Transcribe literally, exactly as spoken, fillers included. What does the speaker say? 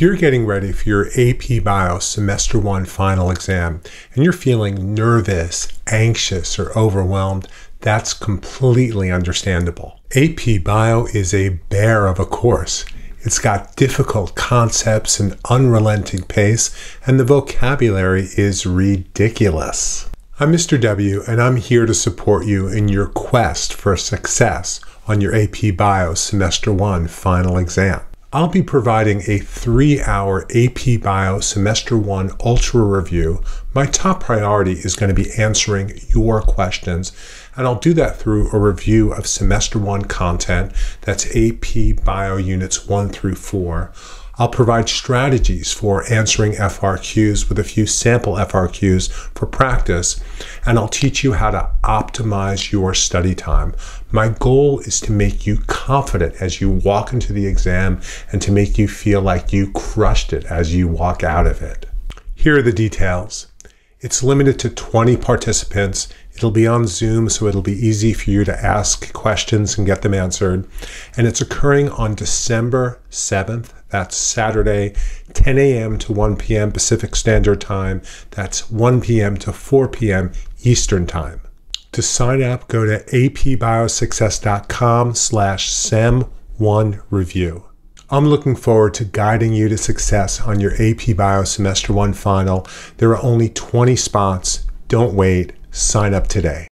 you're getting ready for your A P Bio Semester one final exam and you're feeling nervous, anxious, or overwhelmed, that's completely understandable. A P Bio is a bear of a course. It's got difficult concepts and unrelenting pace, and the vocabulary is ridiculous. I'm Mister W, and I'm here to support you in your quest for success on your A P Bio Semester one final exam. I'll be providing a three-hour A P Bio Semester one Ultra Review. My top priority is going to be answering your questions, and I'll do that through a review of Semester one content. That's A P Bio Units one through four. I'll provide strategies for answering F R Qs with a few sample F R Qs for practice, and I'll teach you how to optimize your study time. My goal is to make you confident as you walk into the exam and to make you feel like you crushed it as you walk out of it. Here are the details. It's limited to twenty participants. It'll be on Zoom, so it'll be easy for you to ask questions and get them answered. And it's occurring on December seventh. That's Saturday, ten A M to one P M Pacific Standard Time. That's one P M to four P M Eastern Time. To sign up, go to apbiosuccess.com slash sem one review. I'm looking forward to guiding you to success on your A P Bio Semester one final. There are only twenty spots. Don't wait. Sign up today.